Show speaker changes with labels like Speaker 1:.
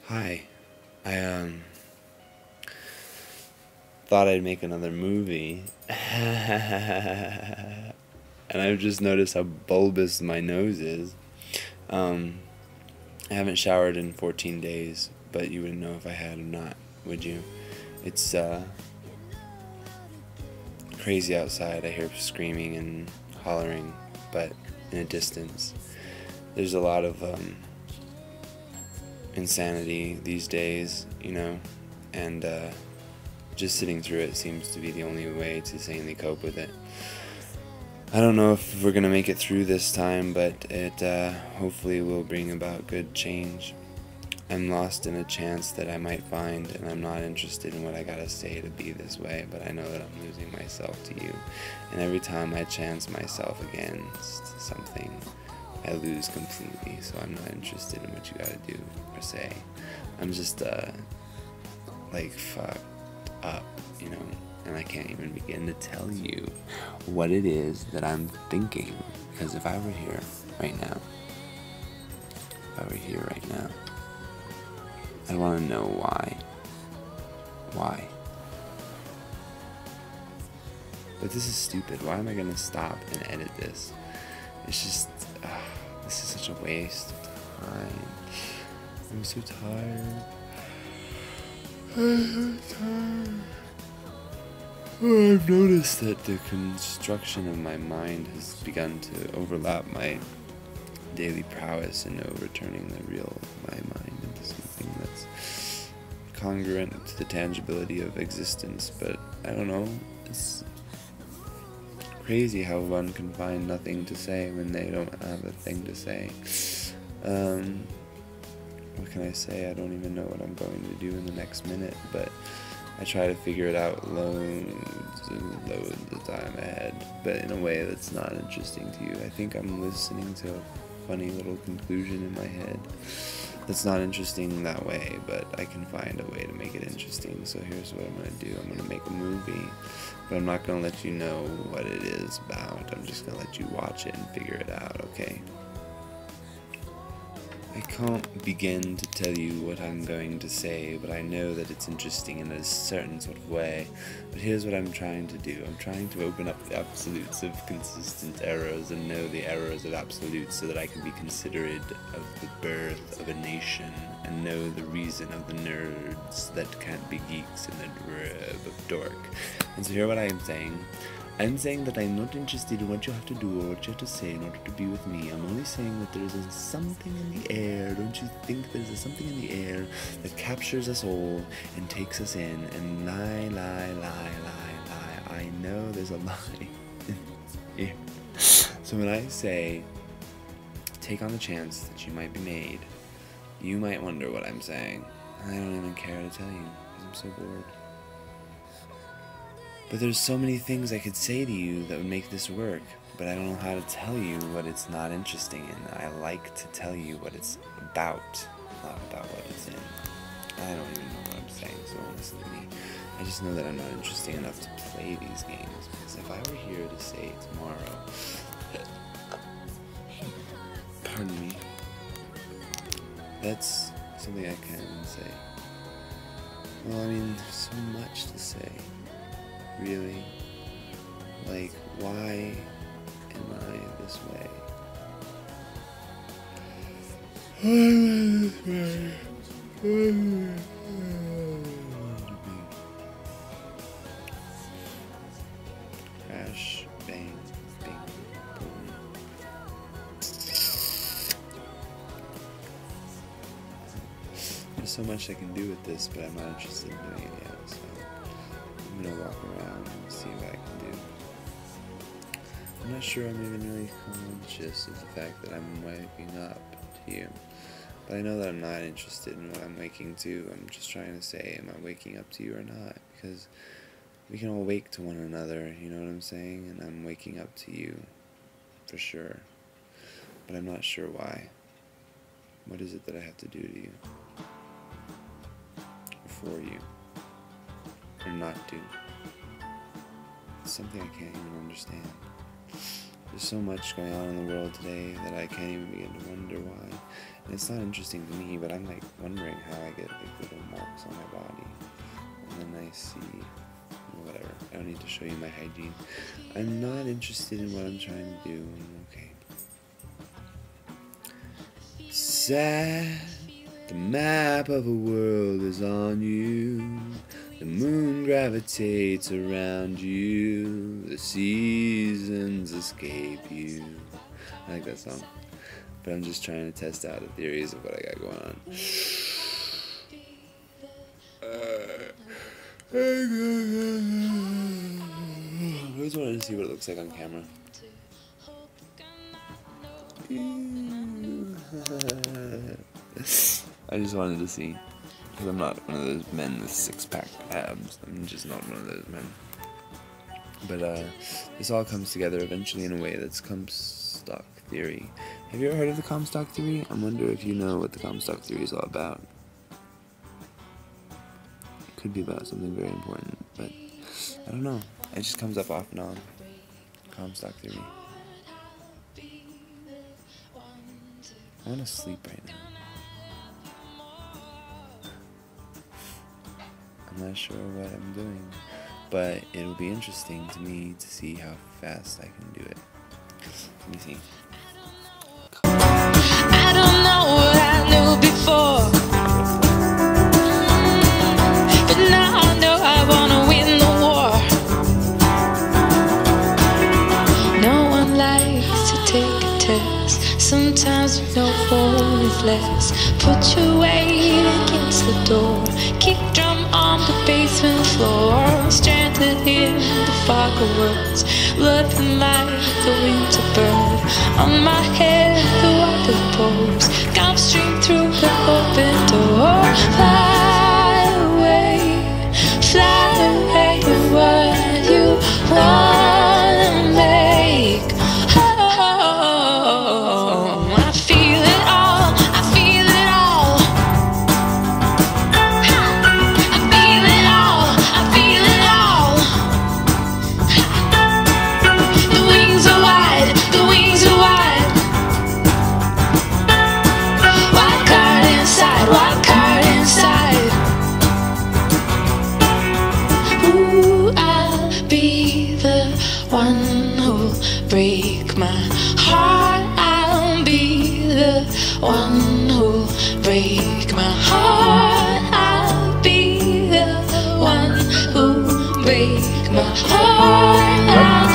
Speaker 1: Hi. I thought I'd make another movie. And I've just noticed how bulbous my nose is. I haven't showered in 14 days, but you wouldn't know if I had or not, would you? It's crazy outside. I hear screaming and hollering, but in a distance. There's a lot of insanity these days, and just sitting through it seems to be the only way to sanely cope with it. I don't know if we're gonna make it through this time, but it hopefully will bring about good change. I'm lost in a chance that I might find, and I'm not interested in what I gotta say to be this way, but I know that I'm losing myself to you, and every time I chance myself against something, I lose completely, so I'm not interested in what you gotta do or say. I'm just like fucked up, and I can't even begin to tell you what it is that I'm thinking, because if I were here right now, I'd want to know why. But this is stupid. Why am I gonna stop and edit this? It's just, this is such a waste of time. I'm so tired. I've noticed that the construction of my mind has begun to overlap my daily prowess and overturning the real of my mind into something that's congruent to the tangibility of existence. But I don't know, it's crazy how one can find nothing to say when they don't have a thing to say. What can I say? I don't even know what I'm going to do in the next minute, but I try to figure it out loads and loads of time ahead, but in a way that's not interesting to you. I think I'm listening to a funny little conclusion in my head that's not interesting that way, but I can find a way to make it interesting. So here's what I'm going to do. I'm going to make a movie, but I'm not going to let you know what it is about. I'm just going to let you watch it and figure it out, okay? I can't begin to tell you what I'm going to say, but I know that it's interesting in a certain sort of way. But here's what I'm trying to do. I'm trying to open up the absolutes of consistent errors and know the errors of absolutes so that I can be considerate of the birth of a nation and know the reason of the nerds that can't be geeks and the rub of dork. And so here's what I am saying. I'm saying that I'm not interested in what you have to do or what you have to say in order to be with me. I'm only saying that there's something in the air. Don't you think there's something in the air that captures us all and takes us in and lie. I know there's a lie in here. So when I say take on the chance that you might be made, you might wonder what I'm saying. I don't even care to tell you because I'm so bored. But there's so many things I could say to you that would make this work, but I don't know how to tell you what it's not interesting in. I like to tell you what it's about, not about what it's in. I don't even know what I'm saying, so don't listen to me. I just know that I'm not interesting enough to play these games, because if I were here to say tomorrow, pardon me, that's something I can say. Well, I mean, there's so much to say. Really? Like, why am I this way? Crash, bang, bing, boom. There's so much I can do with this, but I'm not interested in doing it yet, so I'm gonna walk around and see what I can do. I'm not sure I'm even really conscious of the fact that I'm waking up to you, but I know that I'm not interested in what I'm waking to. I'm just trying to say, am I waking up to you or not? Because we can all wake to one another, you know what I'm saying? And I'm waking up to you, for sure. But I'm not sure why. What is it that I have to do to you? Or for you? Or not do? It's something I can't even understand. There's so much going on in the world today that I can't even begin to wonder why. And it's not interesting to me, but I'm like wondering how I get like little marks on my body. And then I see, whatever, I don't need to show you my hygiene. I'm not interested in what I'm trying to do. Okay. Sad, the map of a world is on you. The moon gravitates around you. The seasons escape you. I like that song. But I'm just trying to test out the theories of what I got going on. I just wanted to see what it looks like on camera. I just wanted to see. Because I'm not one of those men with six-pack abs. I'm just not one of those men. But this all comes together eventually in a way that's Comstock theory. Have you ever heard of the Comstock theory? I wonder if you know what the Comstock theory is all about. It could be about something very important, but I don't know. It just comes up off and on. Comstock theory. I want to sleep right now. I'm not sure what I'm doing, but it'll be interesting to me to see how fast I can do it. Let me see.
Speaker 2: I don't know what I knew before, but now I know I wanna win the war. No one likes to take a test. Sometimes we know more is less. Put your weight against the door. Kick drum on the basement floor. Stranded in the fog of words. Looking like a winter bird. On my head the water pours. Gulf stream through the open door. Fly away what you wanna make. Oh, I feel it all, I feel it all. I feel it all, I feel it all. The wings are wide, the wings are wide. Wild card inside, wild card inside. Ooh, I'll be the one who'll break my heart. I'll be the one who'll break my heart. I'll be the one who'll break my heart.